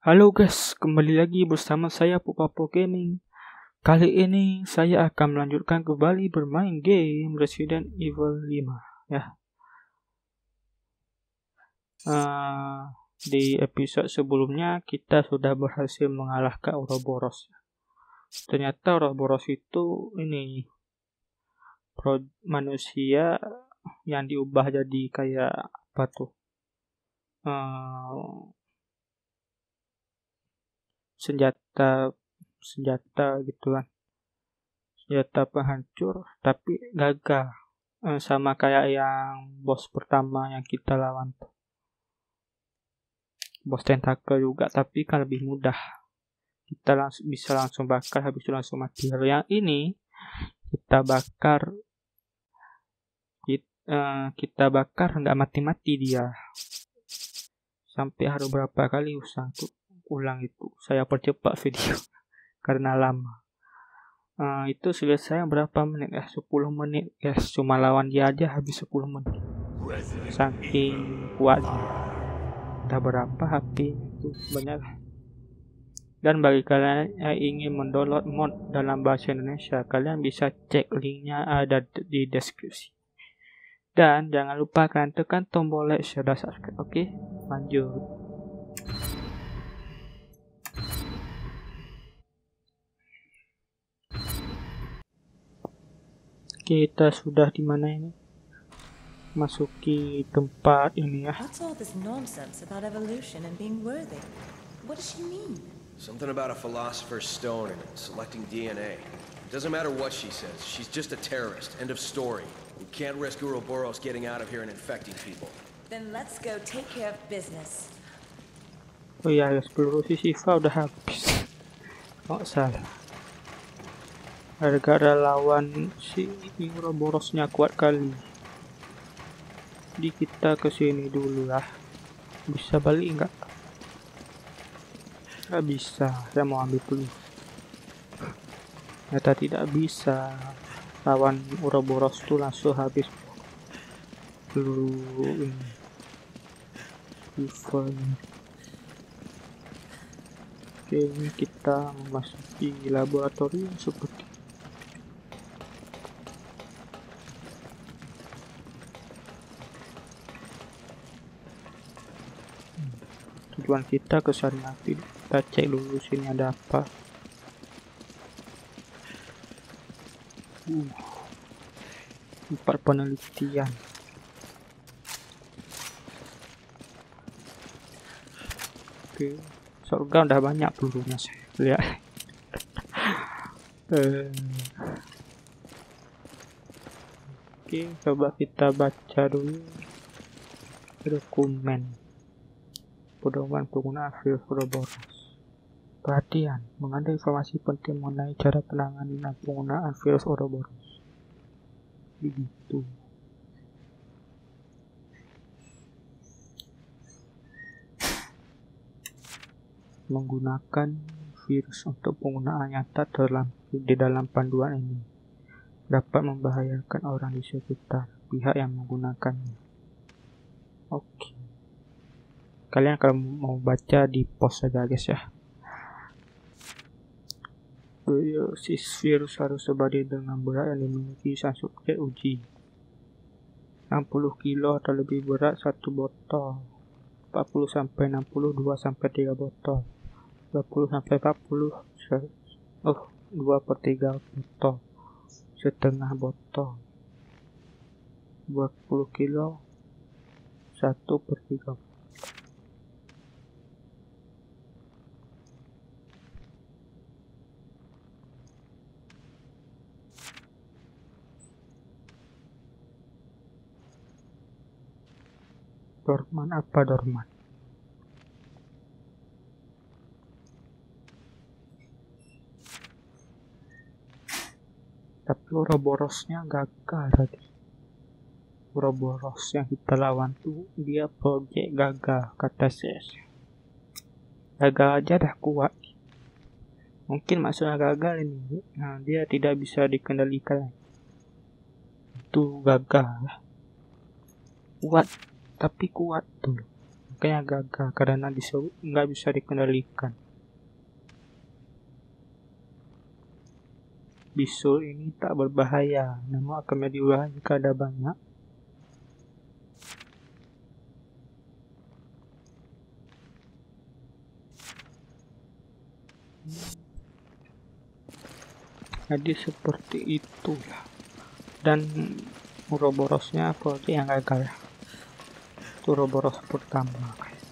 Halo guys, kembali lagi bersama saya Pupapo Gaming. Kali ini saya akan melanjutkan kembali bermain game Resident Evil 5 ya. Di episode sebelumnya kita sudah berhasil mengalahkan Ouroboros. Ternyata Ouroboros itu manusia yang diubah jadi kayak apa tuh? Senjata gitu kan, senjata penghancur, tapi gagal. Sama kayak yang bos pertama yang kita lawan tuh, bos tentakel juga, tapi kan lebih mudah, kita bisa langsung bakar, habis itu langsung mati. Kalau yang ini kita bakar, kita bakar nggak mati-mati dia, sampai harus berapa kali ulang itu. Saya percepat video karena lama. Itu selesai berapa menit ya? 10 menit ya, cuma lawan dia aja habis 10 menit. Saking kuatnya. Entah berapa HP itu banyak. Dan bagi kalian yang ingin mendownload mod dalam bahasa Indonesia, kalian bisa cek linknya ada di deskripsi. Dan jangan lupa kalian tekan tombol like, share, dan subscribe. Oke, lanjut. Kita sudah di mana ini? Masuki tempat ini ya. What's all this nonsense about evolution and being worthy? What does she mean? Something about a philosopher's stone and selecting DNA. It doesn't matter what she says. She's just a terrorist. End of story. We can't risk Ouroboros getting out of here and infecting people. Then let's go take care of business. Oh iya, peluru si Shiva udah habis. Oh salah. Gara-gara lawan si Ouroborosnya kuat kali. Jadi kita kesini dulu lah. Bisa balik nggak? Nggak bisa. Saya mau ambil dulu. Ternyata tidak bisa. Lawan Ouroboros tuh langsung habis peluru ini. Oke, ini kita memasuki laboratorium seperti tujuan kita ke sana. Kita cek dulu sini ada apa. Tempat penelitian. Oke, surga udah banyak pelurunya saya lihat. Oke, coba kita baca dulu dokumen pedoman penggunaan virus Ouroboros. Perhatian, mengandung informasi penting mengenai cara penanganan dan penggunaan virus Ouroboros. Begitu. Menggunakan virus untuk penggunaan nyata di dalam panduan ini dapat membahayakan orang di sekitar pihak yang menggunakannya. Oke. Kalian kalau mau baca di post saja guys ya. Dosis virus harus sebanding dengan berat yang dimiliki sang subjek uji. 60 kilo atau lebih berat 1 botol. 40 sampai 60 2 sampai 3 botol. 20 sampai 40 2 per 3 botol. Setengah botol. 20 kilo 1 per 3 botol. Dorman apa dorman? Tapi Ouroborosnya gagal tadi. Ouroboros yang kita lawan tuh dia project gagal kata saya. Gagal aja dah kuat. Mungkin maksudnya gagal ini. Nah, dia tidak bisa dikendalikan. Itu gagal. Kuat, tapi kuat tuh. makanya gagal karena nggak bisa dikendalikan. Bisul ini tak berbahaya, namun akan menjadi ulah jika ada banyak. Jadi seperti itulah. Dan Uroborosnya apa yang gagal ya? Itu Uroboros pertama guys.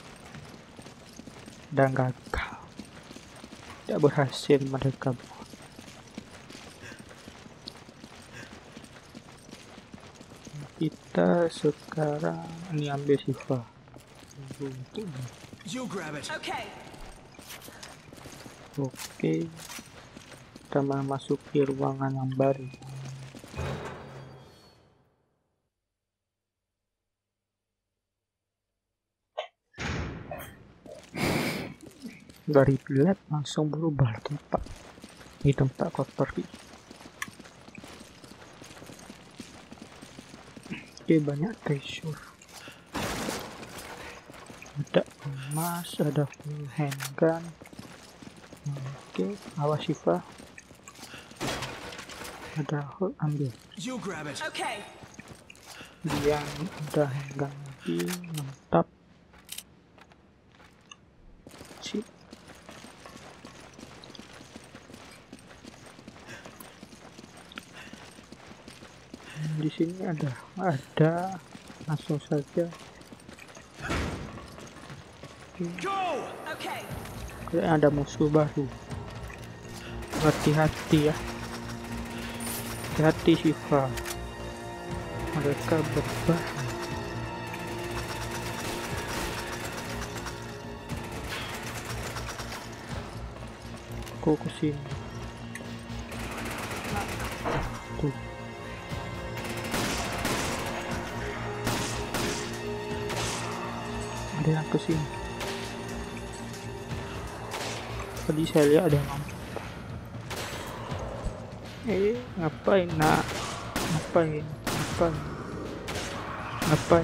Dan gagal. Tidak berhasil mereka buat. Kita sekarang ini ambil Shiva. You grab it. Okay. Oke. Kita memasuki ruangan yang baru. Dari lab langsung berubah tempat. Ini tempat kotor. Oke, banyak treasure. Ada emas, ada full handgun. Oke, awas Shiva. Ada hole, ambil. You grab it. Okay. Yang udah handgun lagi, mantap. Sip. Di sini ada langsung saja. Go! Okay. Kayaknya ada musuh baru. Hati-hati ya. Hati-hati Shiva. Mereka berbahaya. Aku kesini. Tuh. Ada yang kesini. Tadi saya lihat ada yang ngapain nak? Ngapain?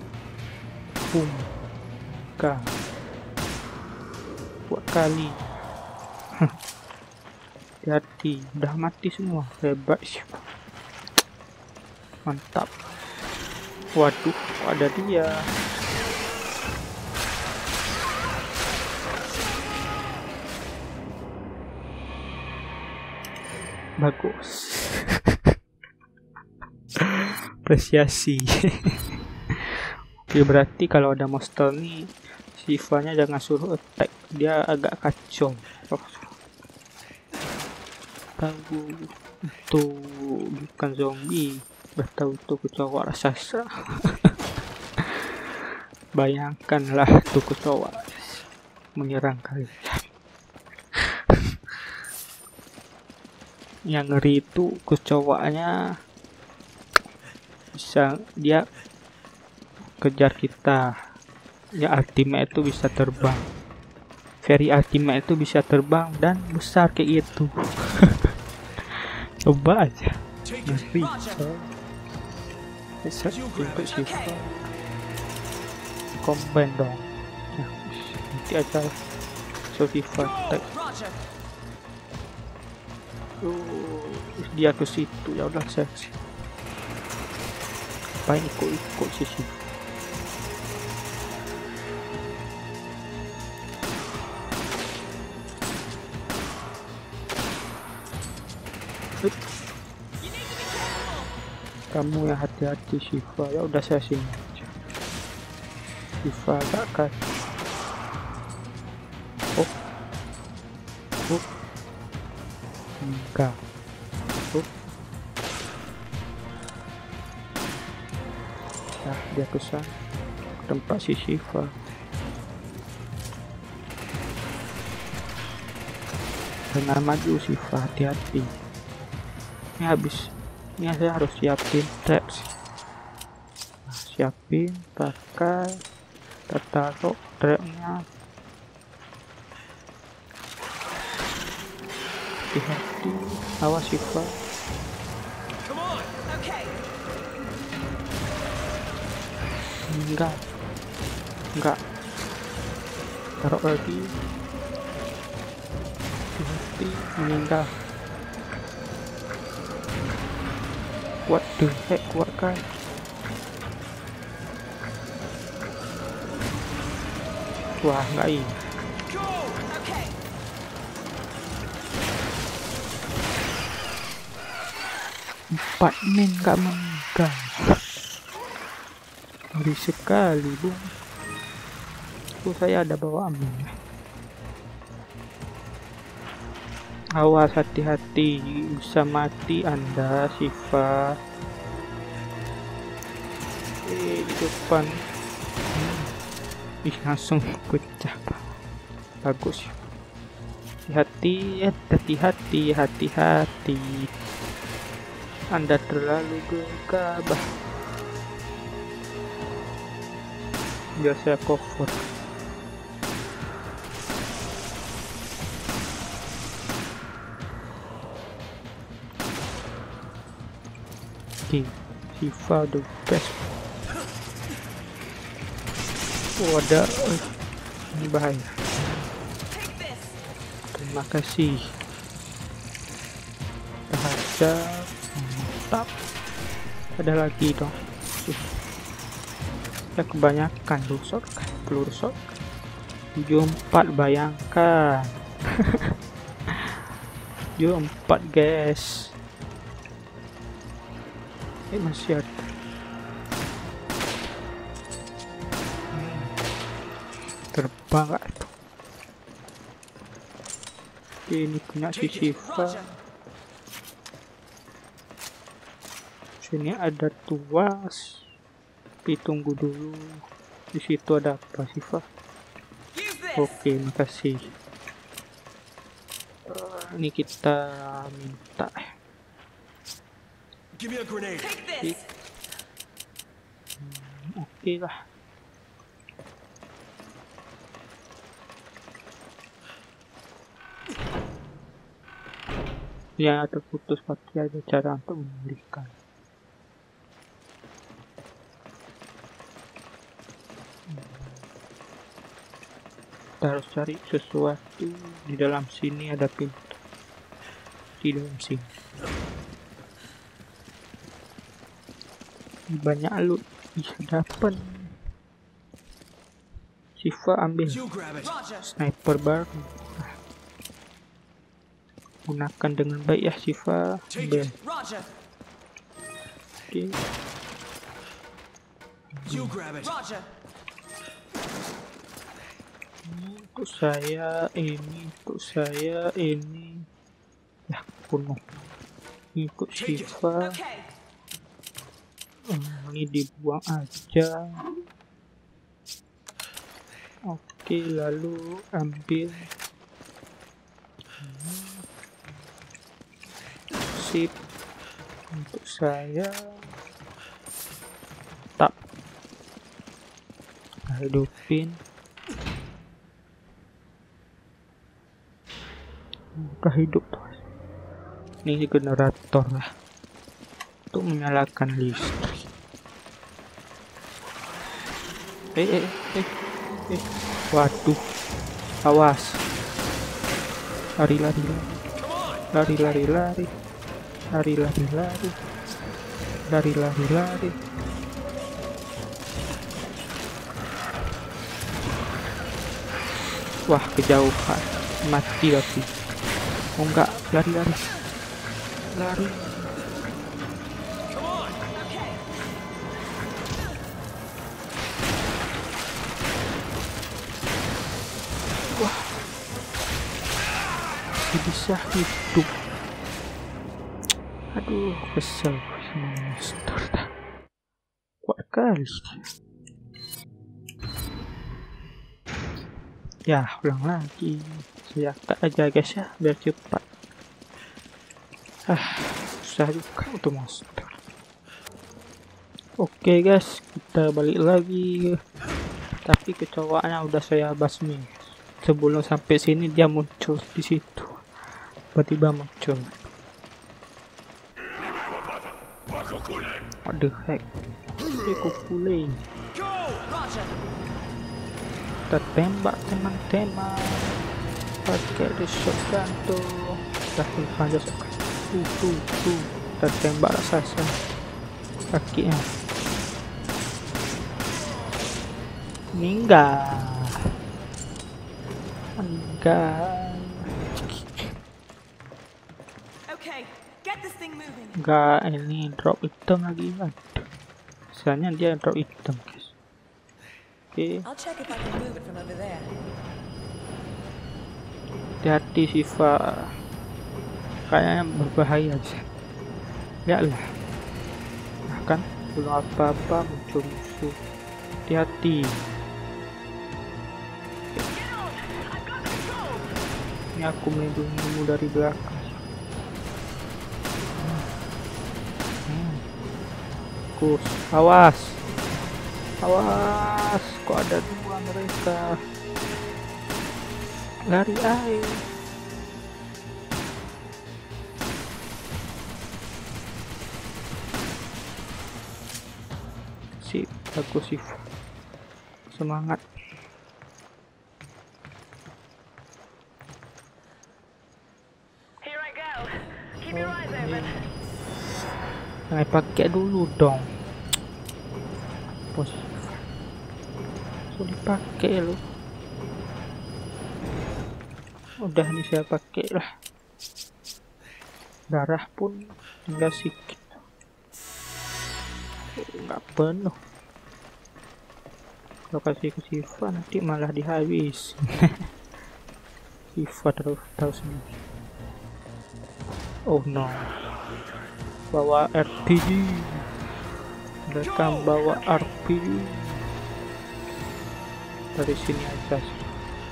Buat kali. Hati-hati, udah mati semua. Hebat sih. Mantap. Waduh, ada dia. Bagus. Apresiasi. Oke, berarti kalau ada monster nih, Shivanya jangan suruh attack, dia agak kacau. Tahu itu bukan zombie, tahu itu kecoa raksasa. Bayangkanlah tuh kecoa menyerang kalian. Yang ngeri itu kecoanya bisa dia kejar kita. Ya, ultimate itu bisa terbang. Very ultimate itu bisa terbang dan besar kayak gitu. Coba aja. Ngeri. Bisa untuk Shiva. Combine dong. Nah, nanti aja Shiva attack. Dia ke situ, ya udah saya ngapain ikut sisi. Kamu yang hati-hati Shiva, ya udah saya sini aja. Shiva agak kacau. Enggak. Nah, dia kesana ke tempat si Shiva. Dengan maju Shiva, hati-hati. Ini habis. Ini saya harus siapin traps. Nah, siapin, pakai, taruh trapnya. Hati-hati, awas Shiva. Enggak. Enggak. Taruh lagi. Hati-hati meninggal. What the heck, kuat kan? Wah, enggak ini. Empat men enggak meninggal. Ngeri sekali, Bung. Saya ada bawa amin. Awas, hati-hati, bisa mati Anda, Shiva. Di depan. Langsung pecah. Bagus. Hati-hati, hati-hati. Anda terlalu gegabah. Biar saya cover. Oke, Shiva the best. Oh, ada. Ini bahaya. Terima kasih. Tahajud. Mantap. Ada lagi dong. Ya kebanyakan peluru sok. 74, bayangkan. 74 guys. Masih ada. Terbang gak tuh? Ini punya si Shiva. Sini ada tuas. Tapi tunggu dulu. Di situ ada apa, Shiva? Oke, makasih. Ini kita minta. Give me a grenade. Oke lah. Ya, terputus pasti ada cara untuk memulihkan. Kita harus cari sesuatu di dalam sini. Ada pintu di dalam sini. Banyak loot bisa dapat. Shiva ambil sniper baru. Gunakan dengan baik ya, Shiva. Ambil. Oke. Untuk saya ini. Ya, penuh. Untuk Shiva. Ini dibuang aja. Oke, lalu ambil sip untuk saya. Tak hidupin. Udah hidup tuh. Ini generator lah untuk menyalakan listrik. Waduh, awas. Lari. Wah, kejauhan. Mati lagi. Oh enggak, lari. Wah, bisa hidup. Aduh, kesel sama monster. Kuat kali. Ya, ulang lagi. Saya cut aja guys ya, biar cepat. Susah juga untuk monster. Oke guys, kita balik lagi. Tapi kecoaknya udah saya basmi. Sebelum sampai sini dia muncul di situ. Tiba-tiba muncul. What the heck? Kukuleng. Kita tembak teman-teman pakai the shotgun tuh. Dah aja sekali. Kita tembak raksasa kakinya. Enggak. Okay, get this thing moving. Enggak, ini drop item lagi kan. Misalnya dia drop item, guys. Oke. I'll check if I can move it from over there. Hati-hati Shiva. Kayaknya berbahaya sih. Lihatlah. Nah kan, belum apa-apa muncul musuh. Hati-hati. Ini aku melindungimu dari belakang. Kus, awas, kok ada dua mereka. Lari air. Sip, bagus sih. Semangat. Jangan pakai dulu dong. Bos. Sudah dipakai lo. Udah nih saya pakai lah. Darah pun tinggal sedikit. Enggak penuh. Kalau kasih ke Shiva nanti malah dihabis. Shiva tahu sendiri. Oh no. Bawa RPG. Mereka bawa RPG. Dari sini aja sih.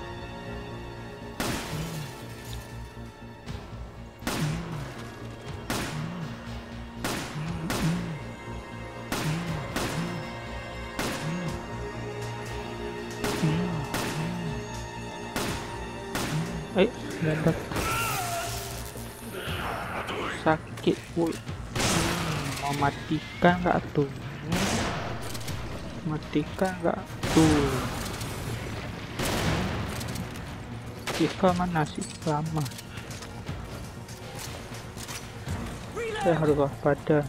Mendadak sakit pul. Mau matikan nggak tuh? Matikan nggak tuh? Shiva mana sih? Lama. Saya harus waspada.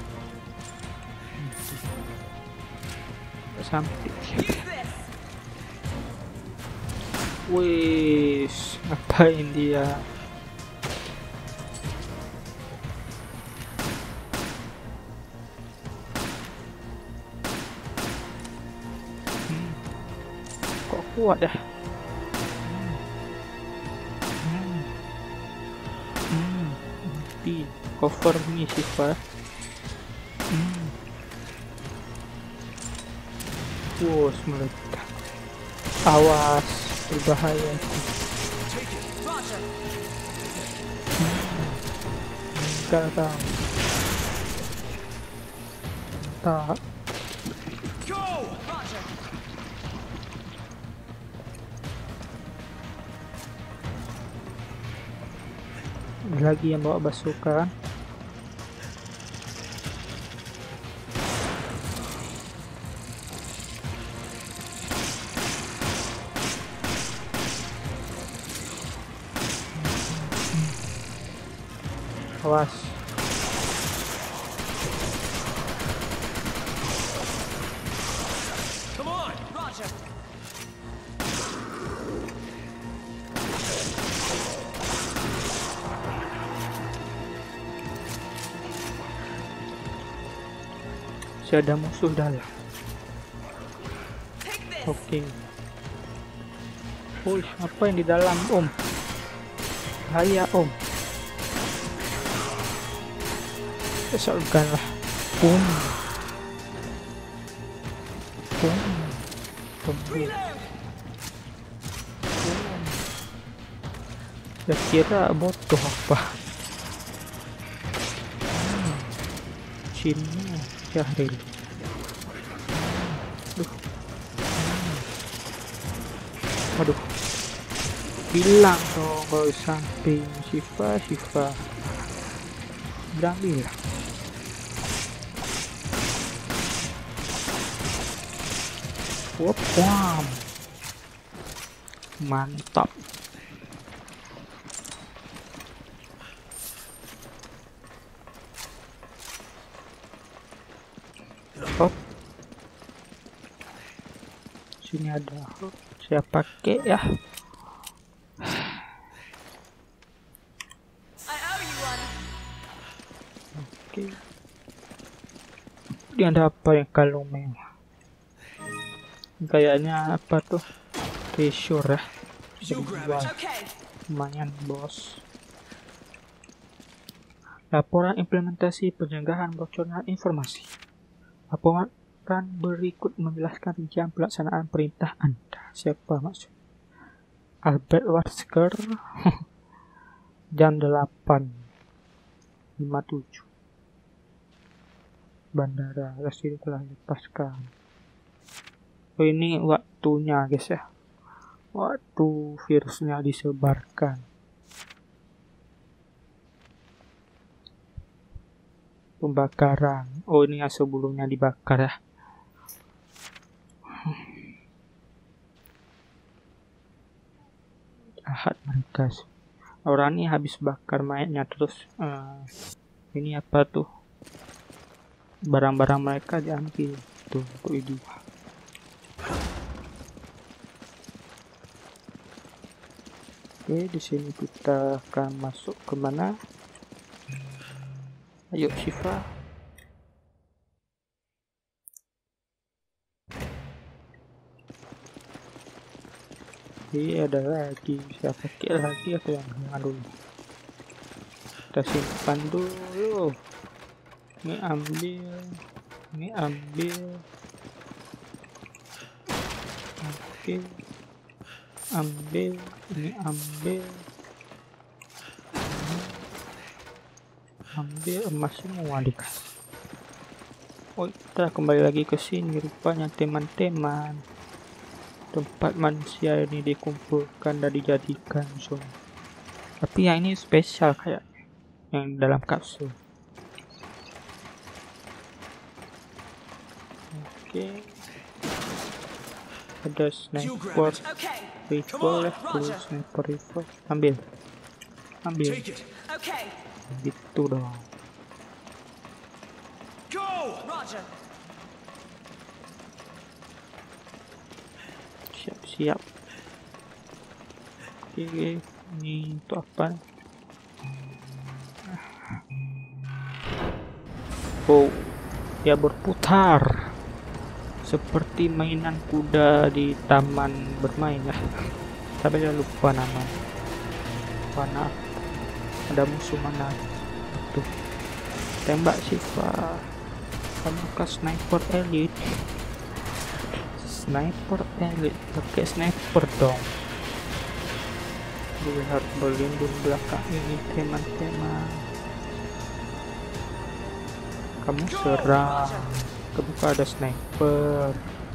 Sampai. Wis, ngapain dia? Kok kuat dah? Di cover nih Shiva. Wos meledak. Awas, berbahaya. Enggak tahu. Tak. Lagi yang bawa bazooka. Awas. Come on. Roger. Masih ada musuh dalam. Oke. Wih, apa yang di dalam, Om? Bahaya, Om. Shotgun lah. Boom. Ya kira bodoh apa? Cinnya Syahril. Aduh. Bilang dong kalau samping Shiva. Berani lah. Wam. Mantap. Oh, sini ada. Saya pakai ya. Oke. Ini ada apa yang kalung mewah? Kayaknya apa tuh? Treasure ya. Bisa dijual. Lumayan bos. Laporan implementasi pencegahan bocornya informasi. Laporan berikut menjelaskan rincian pelaksanaan perintah Anda. Siapa maksud? Albert Wesker. Jam 8.57. Bandara Rashid telah dilepaskan. Oh, ini waktunya guys ya. Waktu virusnya disebarkan. Pembakaran. Oh, ini yang sebelumnya dibakar ya. Jahat mereka sih. Orang ini habis bakar mayatnya terus. Ini apa tuh? Barang-barang mereka diambil tuh untuk dijual. Oke, di sini kita akan masuk ke mana? Ayo Shiva. Ini ada lagi. Saya pakai lagi atau yang dulu? Kita simpan dulu. Ini ambil. Oke. Ambil. Ini ambil. Ambil emas semua dikasih. Oh, kita kembali lagi ke sini. Rupanya teman-teman, tempat manusia ini dikumpulkan dan dijadikan zona. Tapi yang ini spesial kayak yang dalam kapsul. Oke. Ada sniper rifle ya, sniper rifle. Ambil. Gitu dong. Siap. Oke, ini untuk apa? Oh, dia berputar seperti mainan kuda di taman bermain ya. Tapi jangan lupa nama. Mana ada musuh mana? Tuh, tembak Shiva. Kamu ke sniper elite. Pakai sniper dong. Gue harus berlindung belakang ini teman-teman. Kamu serang. Kebuka ada sniper.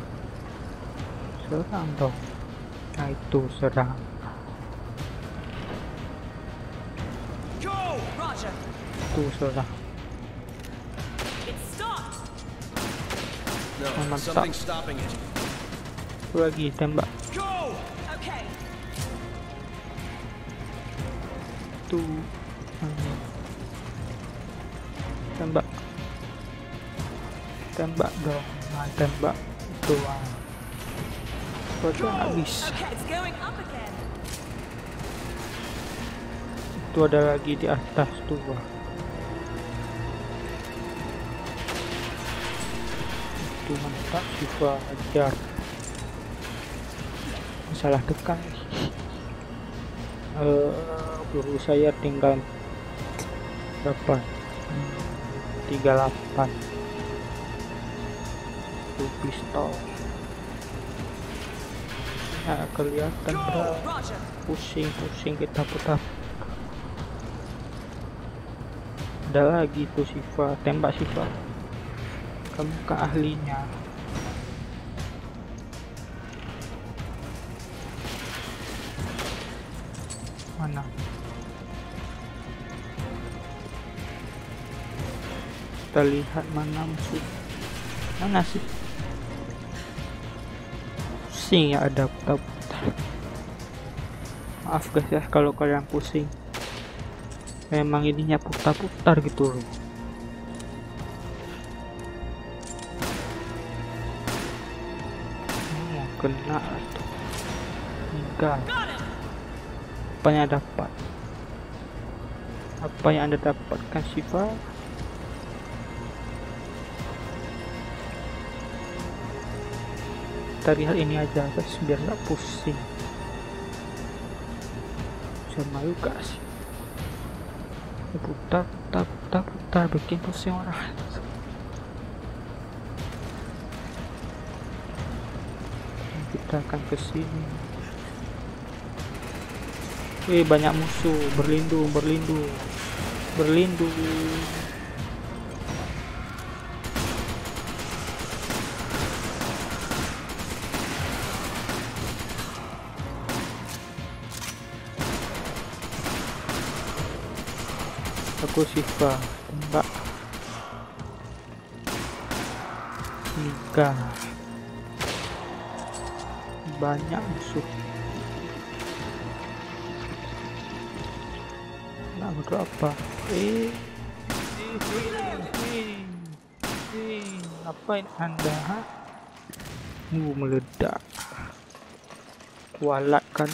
Serang dong. Nah itu serang. Itu serang. Mantap. Lagi tembak. Tuh. Tembak dong. Nah, tembak itu. Berarti habis. Itu ada lagi di atas tuh. Itu mantap Shiva ajar. Salah tekan. Peluru saya tinggal berapa? 38. Itu pistol. Ya kelihatan bro. Pusing kita putar. Ada lagi tuh Shiva, tembak Shiva. Kamu ke ahlinya. Mana? Kita lihat mana musuh. Mana sih? Pusing ya ada putar-putar. Maaf guys ya kalau kalian pusing. Memang ininya putar-putar gitu loh. Kena tuh. Enggak. Apa yang dapat? Apa yang Anda dapatkan, Shiva? Kita lihat ini aja guys, biar nggak pusing. Sama juga sih. Putar, bikin pusing orang. Kita akan ke sini. Banyak musuh, berlindung. Aku Shiva, tembak. Nikah. Banyak musuh. Nah, untuk apa? Ngapain Anda? Meledak. Kualat kan?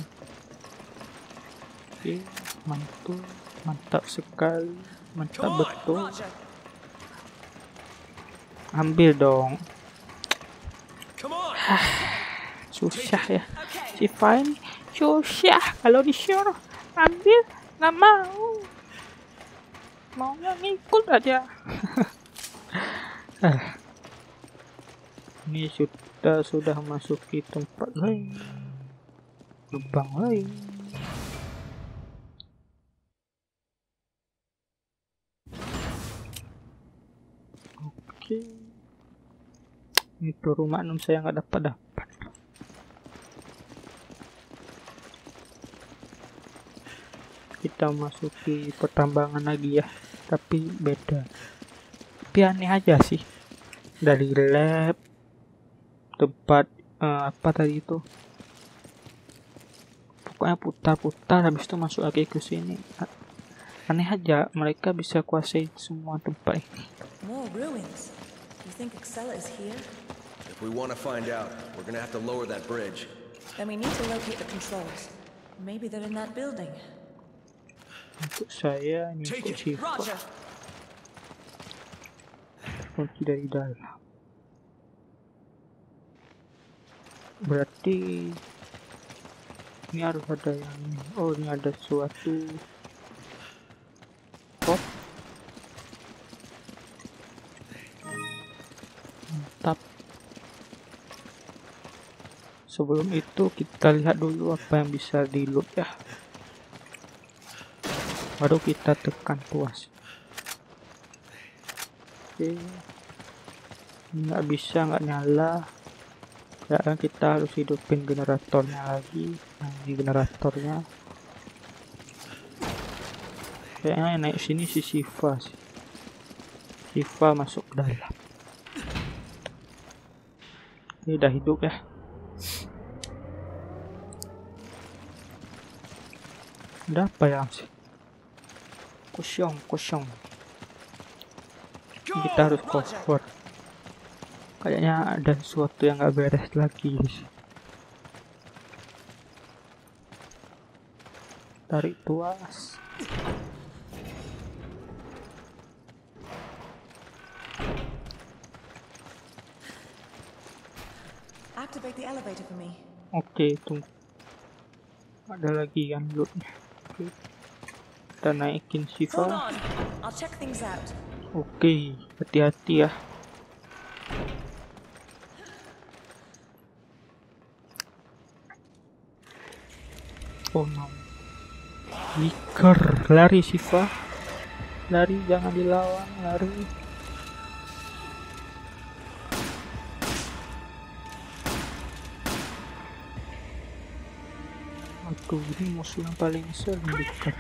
Mantap sekali, mantap betul. Ambil dong. Susah ya, Shiva ini susah kalau disuruh ambil nggak mau, maunya ngikut aja. Ini sudah masuki tempat lain, lubang lain. Oke, itu rumah 6 saya nggak dapat. Kita masuki pertambangan lagi ya, tapi beda. Tapi aneh aja sih, dari lab tempat apa tadi itu, pokoknya putar-putar habis itu masuk lagi ke sini. Aneh aja, mereka bisa kuasai semua tempat ini. More ruins. You think Excella is here? If we want to find out, we're gonna have to lower that bridge. Then we need to locate the controls. Maybe they're in that building. Untuk saya ini Shiva. Kunci dari dalam. Berarti ini harus ada yang ini. Oh, ini ada suatu pot. Mantap. Sebelum itu kita lihat dulu apa yang bisa di loot ya. Baru kita tekan puas. Oke, nggak bisa, nggak nyala ya kan, kita harus hidupin generatornya lagi. Nah, ini generatornya kayaknya naik sini si Shiva sih. Shiva masuk ke dalam. Ini udah hidup ya. Udah apa ya sih? Kosong. Kita harus cover. Kayaknya ada sesuatu yang nggak beres lagi. Tarik tuas. Activate the elevator for me. Oke, tunggu. Ada lagi kan lootnya. Oke. Kita naikin Shiva. Hold on. I'll check things out. Oke, hati-hati ya. Oh no. Wicker, lari Shiva. Lari, jangan dilawan, lari. Aduh, ini musuh yang paling sering Wicker.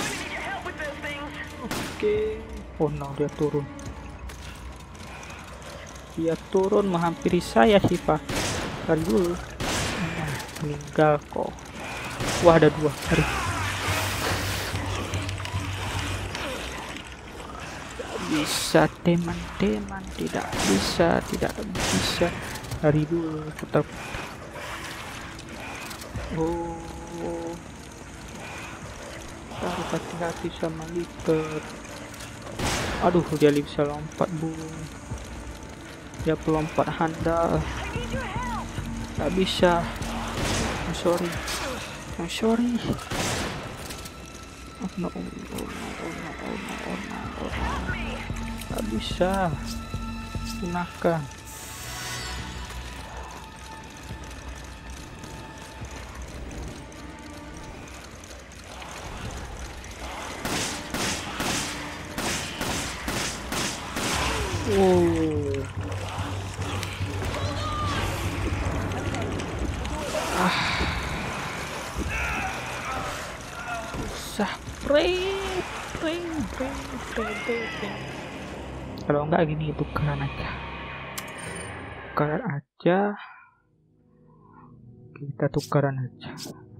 Oke. Oh no, dia turun. Dia turun menghampiri saya Shiva. Kan dulu. Meninggal kok. Wah, ada 2. Aduh. Bisa teman-teman, tidak bisa. Dari dulu putar. Oh, harus hati-hati sama Litter. Aduh, dia bisa lompat, Bu. Dia pelompat handal. Gak bisa. I'm sorry. Oh no. Gak bisa. Gunakan. Oh. Susah. Kalau enggak gini, tukeran aja. Kita tukeran aja.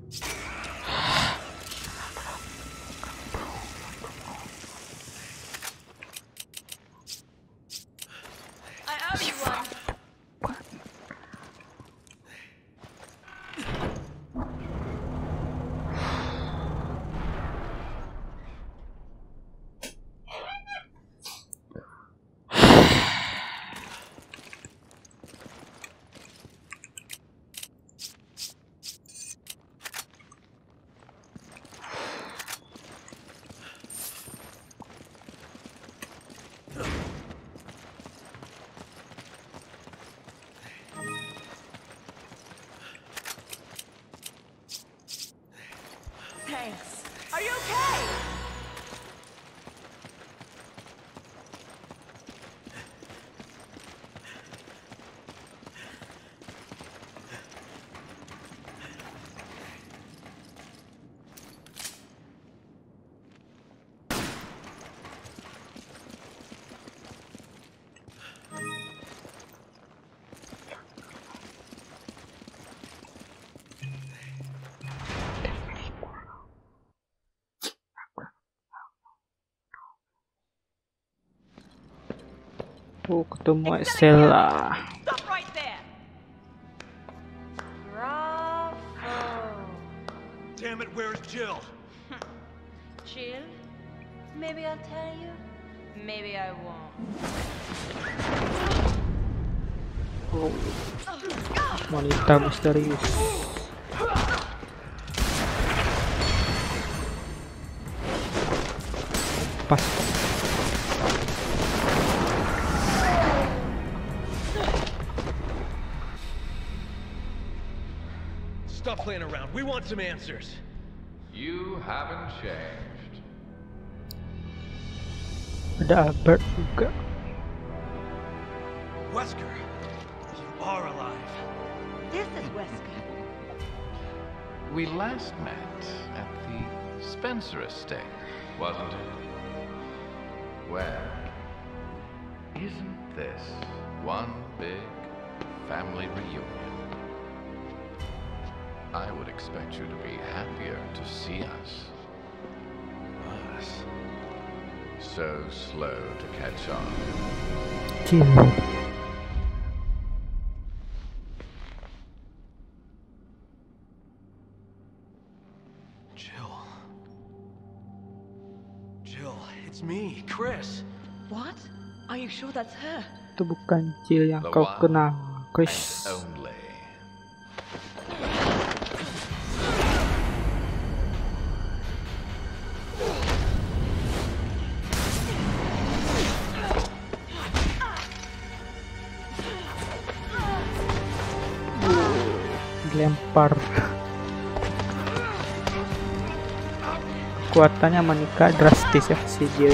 Thanks. Are you okay? Oh, ketemu Estella. Stop right there. Bravo. Damn it, where's Jill? Jill? Maybe I'll tell you. Maybe I won't. Oh. Wanita misterius. Pas. Stop playing around. We want some answers. You haven't changed. Ada Albert juga. Wesker, you are alive. This is Wesker. We last met at the Spencer estate, wasn't it? Well, isn't this one big family reunion? I would expect you to be happier to see us. Us. So slow to catch on. Jill. Jill, it's me, Chris. What? Are you sure that's her? Itu bukan Jill yang The kau one kenal, Chris. and only. Dilempar. Kekuatannya meningkat drastis ya si Jill.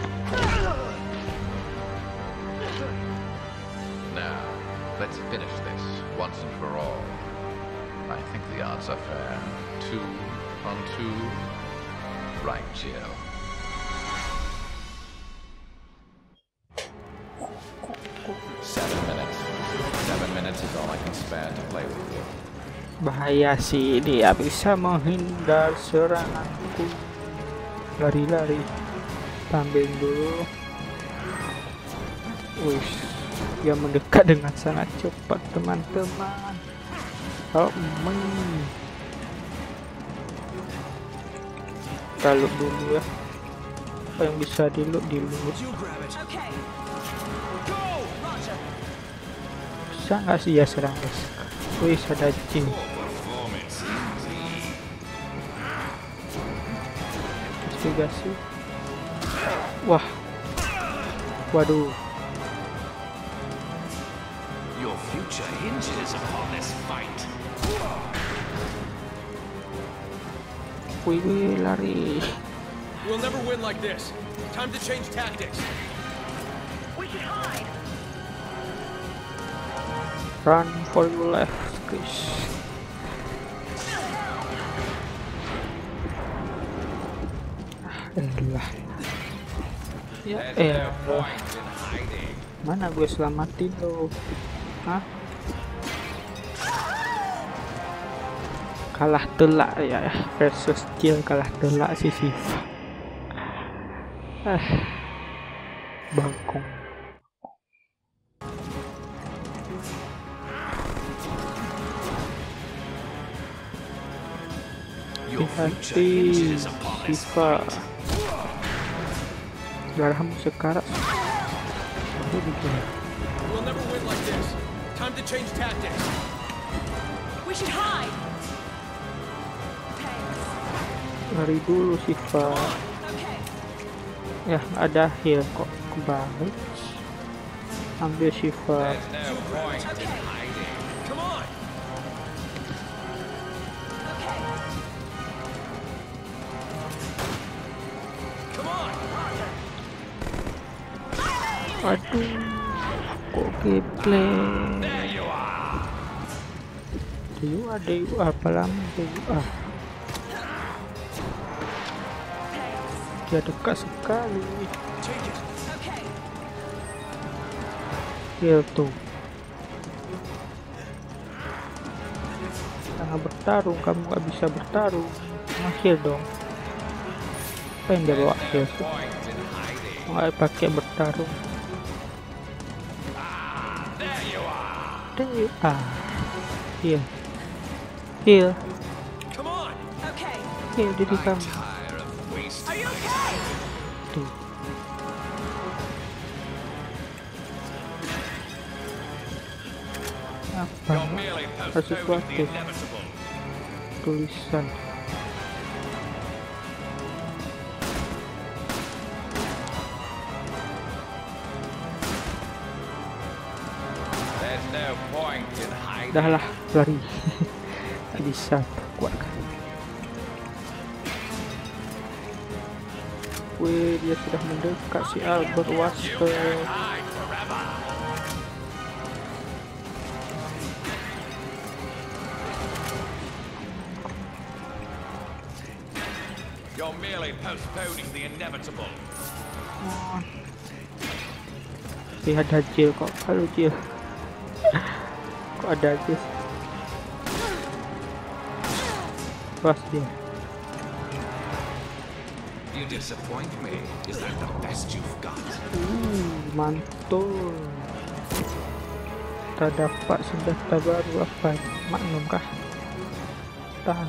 Now, let's finish this once and for all. I think the odds are fair. 2 on 2. Right, Jill. Seven minutes is all I can spare to play with you. Bahaya sih, dia bisa menghindar seranganku. Lari-lari. Tampil dulu. Wih, dia mendekat dengan sangat cepat teman-teman. Oh, kalau dulu ya, apa yang bisa dilut dulu. Bisa nggak sih ya serang guys? Wih, ada Jin. Investigasi. Wah, waduh. Your future hinges upon this fight. Wih, lari. We'll never win like this. Time to change tactics. Run for your life, guys. Elah. Ya elah. Mana gue selamatin lo? Hah? Kalah telak ya, versus Jill kalah telak si Shiva. Bangkong. Hati Shiva. Darahmu sekarat. We'll never win like this. Time to change tactics. We should hide. Lari dulu Shiva. Ya ada heal kok, kebalik. Ambil Shiva. Come on. Come on. Aduh, kok gameplay. Dewa apa lama Dewa. Dia dekat sekali. Heal tuh. Jangan bertarung, kamu gak bisa bertarung. Heal dong. Apa yang dia bawa heal tuh? Nggak pakai bertarung. Dewa. Heal. Heal. Heal diri kamu. Tuh. Apa? Ada sesuatu. Tulisan. Dah lah, lari. Tak bisa kuatkan. Wih, dia sudah mendekat si Albert Wesker. You're merely postponing the inevitable. Lihat ada Jill kok, halo Jill. Kok ada Jill? Pas dia. You disappoint me. Is that the best you've got? Mantul. Kita dapat senjata baru apa? Magnum kah? Tah.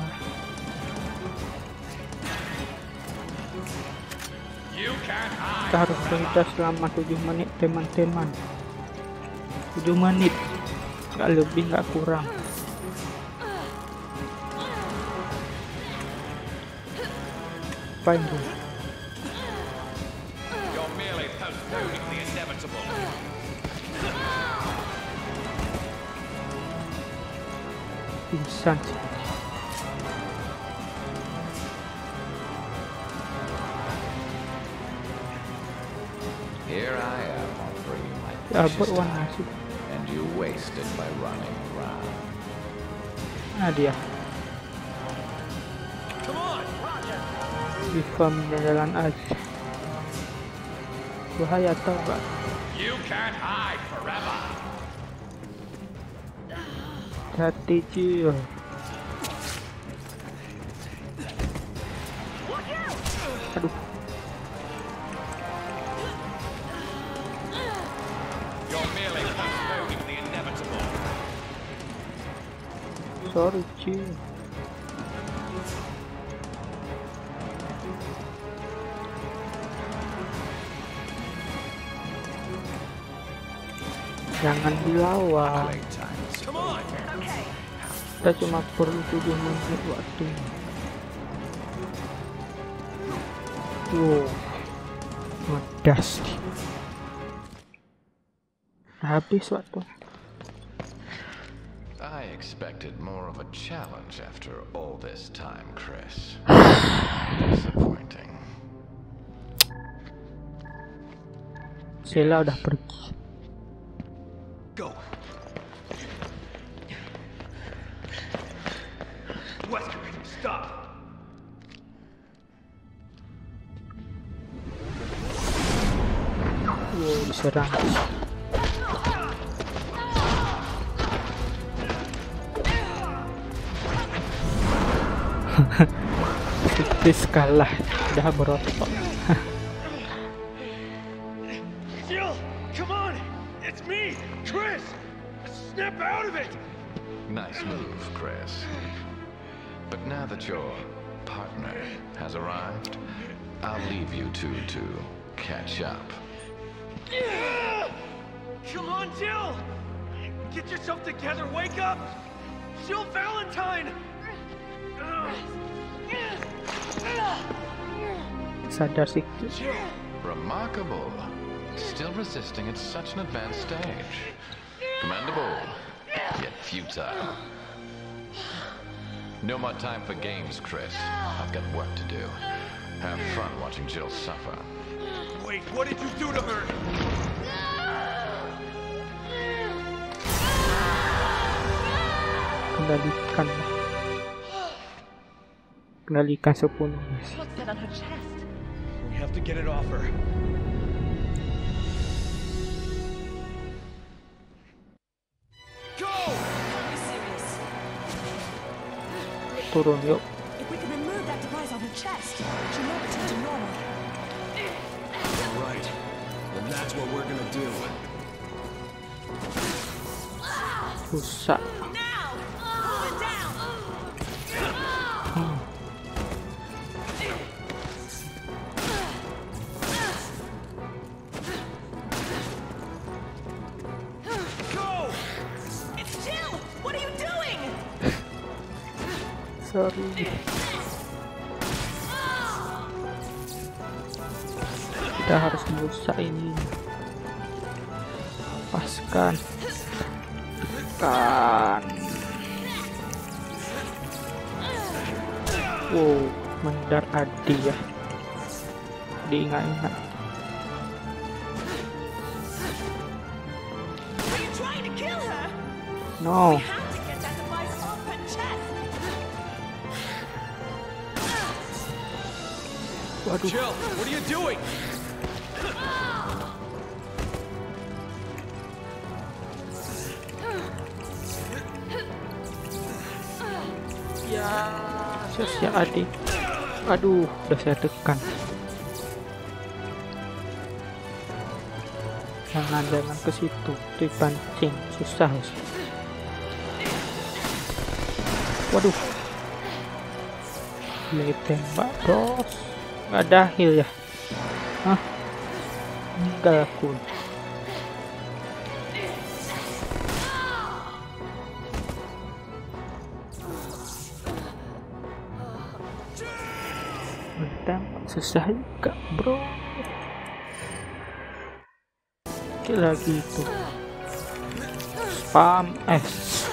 Kita harus berhenti selama 7 menit teman-teman. 7 menit. Gak lebih gak kurang. Apa ini? Pingsan sih. Here I am offering you my Ya, precious buat time, nasi. and you waste it by running around. Nah dia. Shiva jalan aja. Bahaya tau gak? You can't hide forever. Hati Jill. Aduh. You're merely postponing the inevitable. Sorry, cuy. Jangan dilawan. Come on! Kita cuma perlu 7 menit waktu. Wow, ngedas. Habis waktu. I expected more of a challenge after all this time, Chris. Disappointing. Sheila udah pergi. Go. Wesker, stop. Wow, diserang. Tipis kalah, udah berotot. Jill, come on! It's me, Chris! Snap out of it! Nice move, Chris. But now that your partner has arrived, I'll leave you two to catch up. Come on, Jill! Get yourself together, wake up! Jill Valentine! Sadar sih. Remarkable. Still resisting at such an advanced stage. Commendable, yet futile. No more time for games, Chris. I've got work to do. Have fun watching Jill suffer. Wait, what did you do to her? Kendalikan sepenuhnya. What's that on her chest? We have to get it off her. Go! Are you serious? Turun yuk. If we can remove that device on her chest, she won't return to normal. Right. And that's what we're gonna do. Rusak. Now! Pull it down! Go! It's Jill! What are you doing? Sorry. Kita harus merusak ini. Lepaskan. Tekan. Wow, mendar Adi ya. Diingat-ingat. Are you trying to kill her? No. We have to get that device off her chest! Waduh. Jill, what are you doing? Ya adik. Aduh, udah saya tekan. Jangan ke situ, dipancing, susah. Waduh. Lagi tembak, bros. Nggak ada heal ya? Hah? Enggak aku. Tembak susah juga, bro. Oke, lagi itu spam F.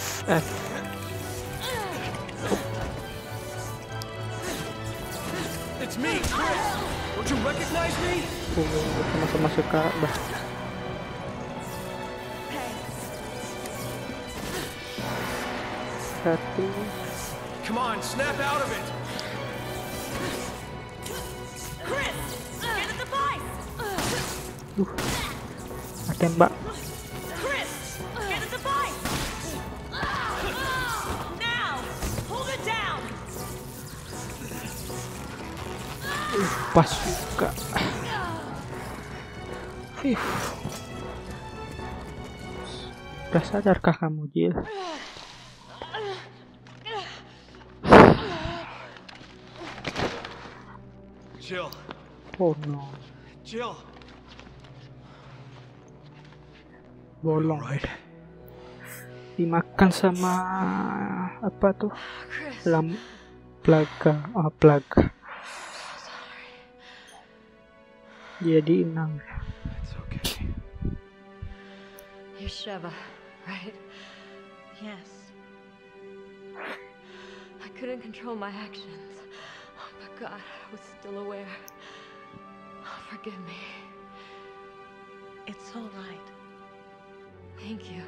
It's me, Chris! Don't you recognize me? Sama-sama suka dah. Satu. Come on, snap out of it! Chris! Get the device! Tembak. Chris! Get the device! Now! Hold it down! pas juga. Udah sadarkah kamu, Jill? Jill. Oh no. Jill. Bolong. Dimakan sama apa tuh? Plaga. Plaga. Jadi inang. It's okay. You're Sheva, right? Yes. I couldn't control my actions. Oh, but God, I was still aware. Oh, forgive me. It's all right. Thank you.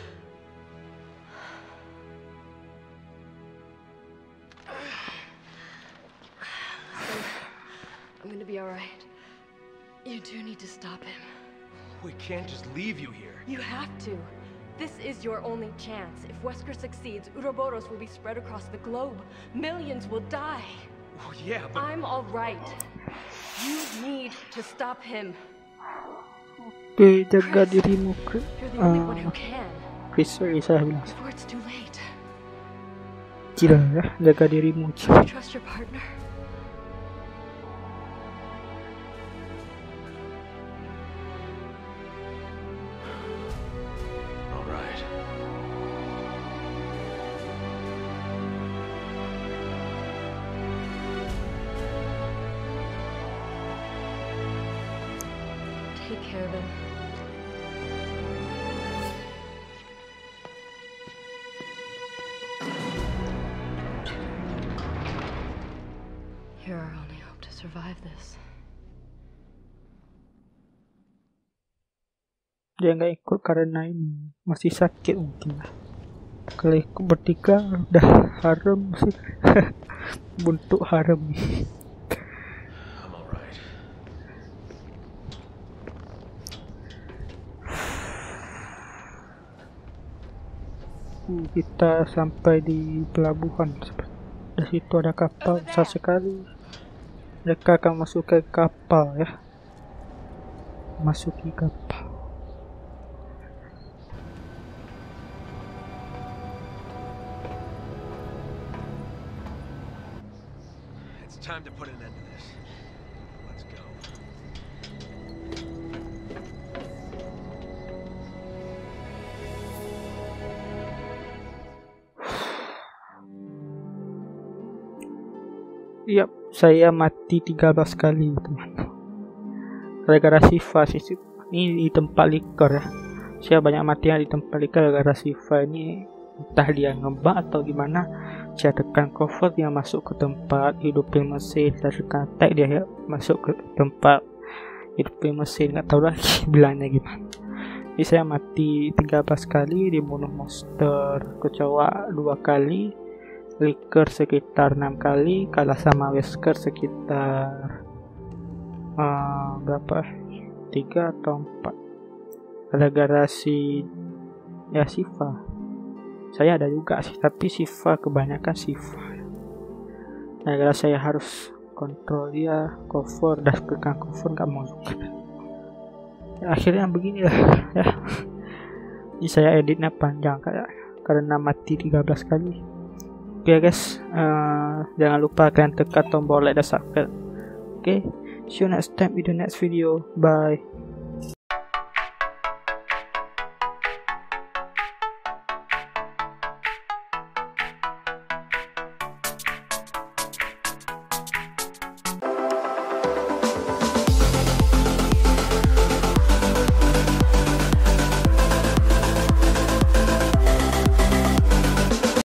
I'm gonna be all right. You do need to stop him. We can't just leave you here. You have to. This is your only chance. If Wesker succeeds, Uroboros will be spread across the globe. Millions will die. Oh, yeah, but... I'm all right. You need to stop him. Oke, jaga dirimu, You're the only one who can. Chris, saya bilang. Before it's too late. Jill ya, jaga dirimu, Jill. You trust your partner? All right. Take care of him. You're our only hope to survive this. Dia nggak ikut karena ini masih sakit mungkin lah. Kalau ikut bertiga udah harum sih. Bentuk harum. I'm all right. Kita sampai di pelabuhan. Di situ ada kapal besar sekali. Mereka akan masuk ke kapal ya. Masuki kapal. It's time to put an end to this. Let's go. Yap, saya mati 13 kali teman. Gara-gara Shiva sih. Ini di tempat liker ya. Saya banyak matinya di tempat liker gara-gara Shiva ini. Entah dia ngebug atau gimana. Saya tekan cover dia masuk ke tempat hidupin mesin. Saya tekan attack dia ya, masuk ke tempat hidupin mesin. Nggak tahu lagi bilangnya gimana. Jadi saya mati 13 kali, dibunuh monster kecoa 2 kali. Liker sekitar 6 kali, kalah sama Wesker sekitar berapa? 3 atau 4. Gara-gara si ya Shiva. Saya ada juga sih, tapi Shiva kebanyakan Shiva. Gara-gara saya harus kontrol dia, cover, dan tekan cover nggak mau juga. Ya, akhirnya beginilah ya. Ini saya editnya panjang kayak karena mati 13 kali. Oke guys, jangan lupa kalian tekan tombol like dan subscribe. Oke, see you next time in the next video. Bye.